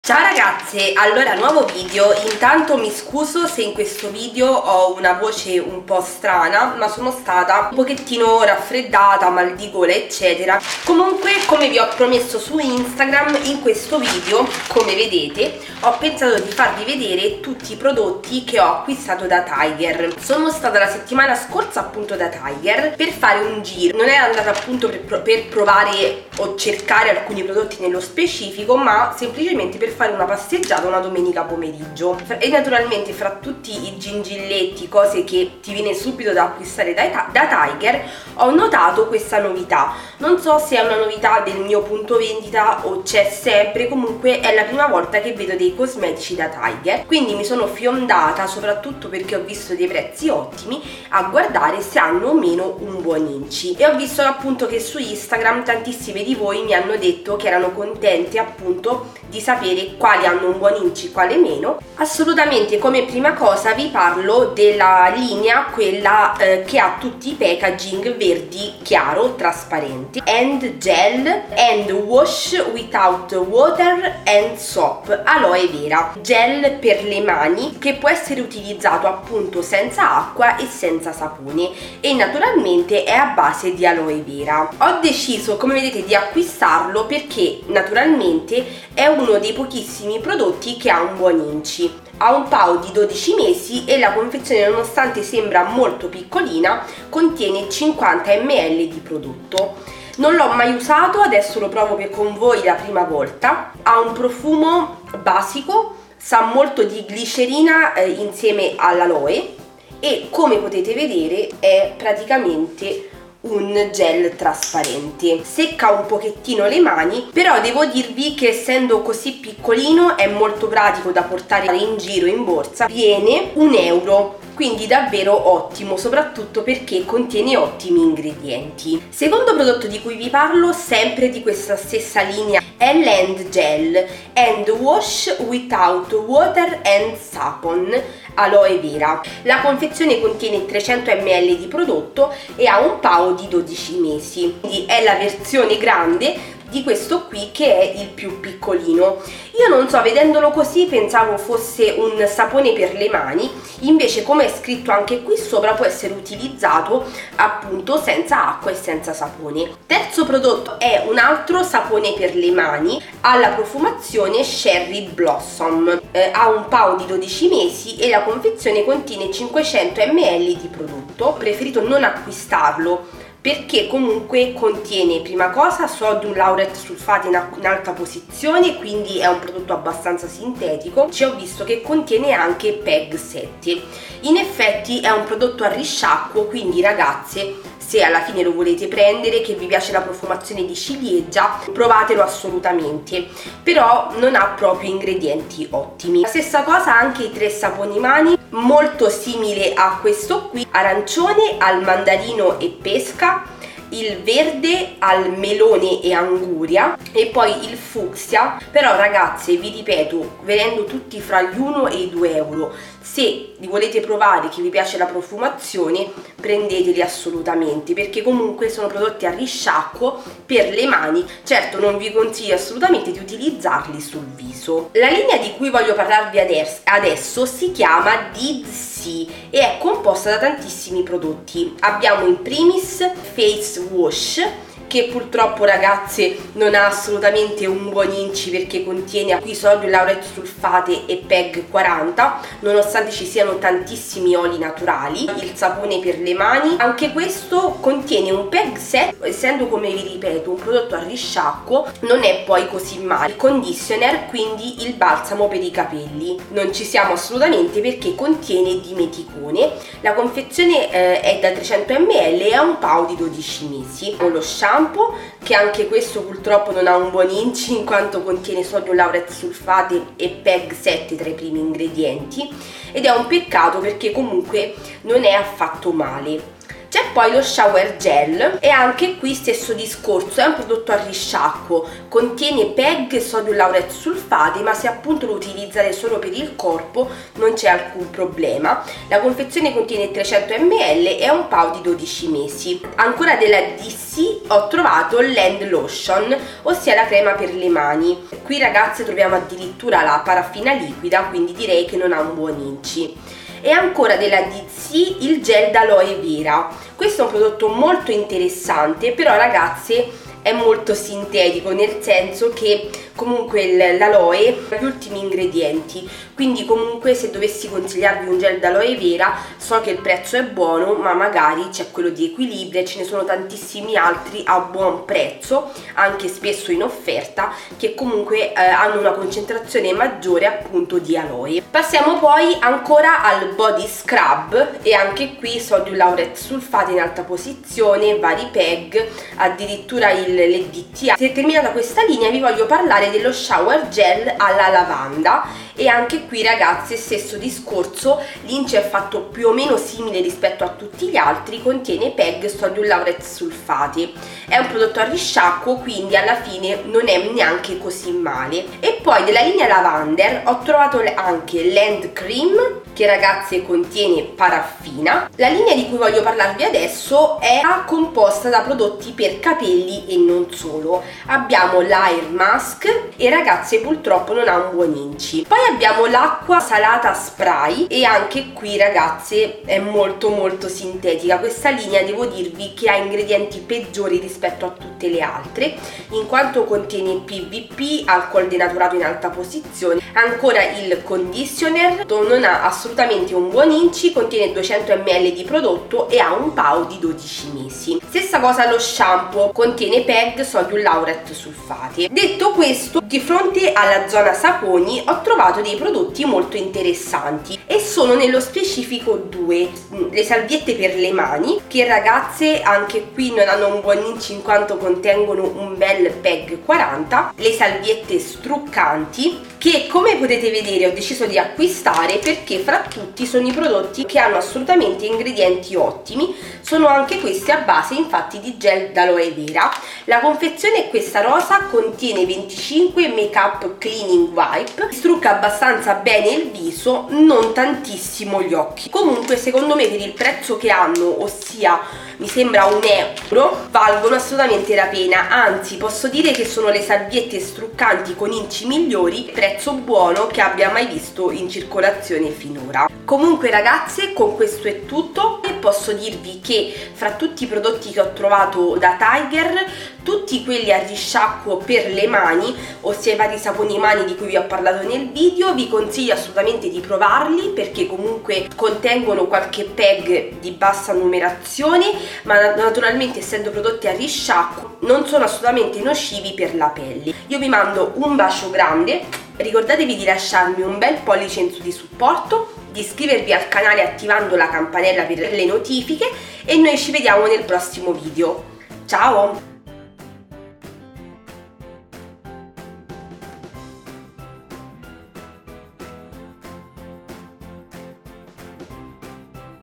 Ciao ragazze, allora nuovo video. Intanto mi scuso se in questo video ho una voce un po' strana, ma sono stata un pochettino raffreddata, mal di gola eccetera. Comunque, come vi ho promesso su Instagram, in questo video, come vedete, ho pensato di farvi vedere tutti i prodotti che ho acquistato da Tiger. Sono stata la settimana scorsa appunto da Tiger per fare un giro. Non ero andata appunto per provare o cercare alcuni prodotti nello specifico, ma semplicemente per fare una passeggiata una domenica pomeriggio. E naturalmente fra tutti i gingilletti, cose che ti viene subito da acquistare da Tiger, ho notato questa novità. Non so se è una novità del mio punto vendita o c'è sempre, comunque è la prima volta che vedo dei cosmetici da Tiger, quindi mi sono fiondata, soprattutto perché ho visto dei prezzi ottimi, a guardare se hanno o meno un buon inci. E ho visto appunto che su Instagram tantissime di voi mi hanno detto che erano contenti appunto di sapere quali hanno un buon inci, quale meno. Assolutamente, come prima cosa vi parlo della linea, quella che ha tutti i packaging verdi chiaro, trasparenti, and gel and wash without water and soap, aloe vera, gel per le mani che può essere utilizzato appunto senza acqua e senza sapone, e naturalmente è a base di aloe vera. Ho deciso, come vedete, di acquistarlo perché naturalmente è uno dei pochissimi prodotti che ha un buon inci. Ha un PAO di 12 mesi e la confezione, nonostante sembra molto piccolina, contiene 50 ml di prodotto. Non l'ho mai usato, adesso lo provo con voi la prima volta. Ha un profumo basico, sa molto di glicerina insieme all'aloe, e come potete vedere è praticamente un gel trasparente. Secca un pochettino le mani, però devo dirvi che essendo così piccolino è molto pratico da portare in giro in borsa. Viene €1, quindi davvero ottimo, soprattutto perché contiene ottimi ingredienti. Secondo prodotto di cui vi parlo, sempre di questa stessa linea, è l'Hand Gel and Wash Without Water and Sapon, aloe vera. La confezione contiene 300 ml di prodotto e ha un PAO di 12 mesi, quindi è la versione grande di questo qui, che è il più piccolino. Io non so, vedendolo così pensavo fosse un sapone per le mani, invece come è scritto anche qui sopra può essere utilizzato appunto senza acqua e senza sapone. Terzo prodotto è un altro sapone per le mani alla profumazione Cherry Blossom, ha un PAO di 12 mesi e la confezione contiene 500 ml di prodotto. Ho preferito non acquistarlo perché comunque contiene, prima cosa, sodium lauret sulfate in alta posizione, quindi è un prodotto abbastanza sintetico. Ci ho visto che contiene anche PEG 7. In effetti è un prodotto a risciacquo, quindi ragazze, se alla fine lo volete prendere, che vi piace la profumazione di ciliegia, provatelo assolutamente, però non ha proprio ingredienti ottimi. La stessa cosa anche i 3 saponi mani, molto simile a questo qui: arancione al mandarino e pesca, il verde al melone e anguria, e poi il fucsia. Però ragazze, vi ripeto, vedendo tutti fra gli 1 e i €2, se li volete provare, che vi piace la profumazione, prendeteli assolutamente, perché comunque sono prodotti a risciacquo per le mani. Certo, non vi consiglio assolutamente di utilizzarli sul viso. La linea di cui voglio parlarvi adesso si chiama Did See e è composta da tantissimi prodotti. Abbiamo in primis Face Wash, che purtroppo ragazze non ha assolutamente un buon inci perché contiene qui sodium lauret sulfate e PEG 40, nonostante ci siano tantissimi oli naturali. Il sapone per le mani, anche questo contiene un PEG 7, essendo, come vi ripeto, un prodotto a risciacquo, non è poi così male. Il conditioner, quindi il balsamo per i capelli, non ci siamo assolutamente perché contiene dimeticone. La confezione è da 300 ml e ha un PAO di 12 mesi. Lo shampoo, che anche questo purtroppo non ha un buon inci in quanto contiene sodium lauret sulfate e PEG 7 tra i primi ingredienti, ed è un peccato perché comunque non è affatto male. C'è poi lo shower gel e anche qui stesso discorso, è un prodotto a risciacquo, contiene PEG e sodium laureth sulfati, ma se appunto lo utilizzate solo per il corpo non c'è alcun problema. La confezione contiene 300 ml e ha un PAO di 12 mesi. Ancora della DC ho trovato l'Hand Lotion, ossia la crema per le mani. Qui ragazze troviamo addirittura la paraffina liquida, quindi direi che non ha un buon inci. E ancora della DC il gel d'aloe vera. Questo è un prodotto molto interessante, però ragazze è molto sintetico, nel senso che comunque l'aloe ha gli ultimi ingredienti, quindi comunque se dovessi consigliarvi un gel d'aloe vera, so che il prezzo è buono, ma magari c'è quello di Equilibria e ce ne sono tantissimi altri a buon prezzo, anche spesso in offerta, che comunque hanno una concentrazione maggiore appunto di aloe. Passiamo poi ancora al body scrub e anche qui sodium laureth sulfati in alta posizione, vari PEG, addirittura l'EDTA. Se è terminata questa linea vi voglio parlare dello shower gel alla lavanda e anche qui ragazzi stesso discorso, l'ince è fatto più o meno simile rispetto a tutti gli altri, contiene PEG sodium laureth sulfati, è un prodotto a risciacquo, quindi alla fine non è neanche così male. E poi della linea Lavender ho trovato anche l'Hand Cream, che ragazze contiene paraffina. La linea di cui voglio parlarvi adesso è composta da prodotti per capelli e non solo. Abbiamo l'Air Mask e ragazze purtroppo non ha un buon inci. Poi abbiamo l'acqua salata spray e anche qui ragazze è molto sintetica. Questa linea devo dirvi che ha ingredienti peggiori rispetto a tutte le altre, in quanto contiene PVP, alcol denaturato in alta posizione. Ancora il conditioner non ha assolutamente un buon inci, contiene 200 ml di prodotto e ha un PAO di 12 mesi. Stessa cosa lo shampoo, contiene PEG sodium laureth sulfati. Detto questo, di fronte alla zona saponi ho trovato dei prodotti molto interessanti e sono nello specifico due: le salviette per le mani, che ragazze anche qui non hanno un buon inci in quanto contengono un bel PEG 40, le salviette struccanti, che come potete vedere ho deciso di acquistare perché fra tutti sono i prodotti che hanno assolutamente ingredienti ottimi, sono anche questi a base infatti di gel d'aloe vera. La confezione è questa rosa, contiene 25 make up cleaning wipe, strucca abbastanza bene il viso, non tantissimo gli occhi. Comunque secondo me per il prezzo che hanno, ossia mi sembra €1, valgono assolutamente la pena, anzi posso dire che sono le salviette struccanti con inci migliori, prezzo buono, che abbia mai visto in circolazione finora. Comunque ragazze, con questo è tutto e posso dirvi che fra tutti i prodotti che ho trovato da Tiger, tutti quelli a risciacquo per le mani, ossia i vari saponi mani di cui vi ho parlato nel video, vi consiglio assolutamente di provarli perché comunque contengono qualche PEG di bassa numerazione, ma naturalmente essendo prodotti a risciacquo non sono assolutamente nocivi per la pelle. Io vi mando un bacio grande, ricordatevi di lasciarmi un bel pollice in su di supporto, di iscrivervi al canale attivando la campanella per le notifiche e noi ci vediamo nel prossimo video. Ciao!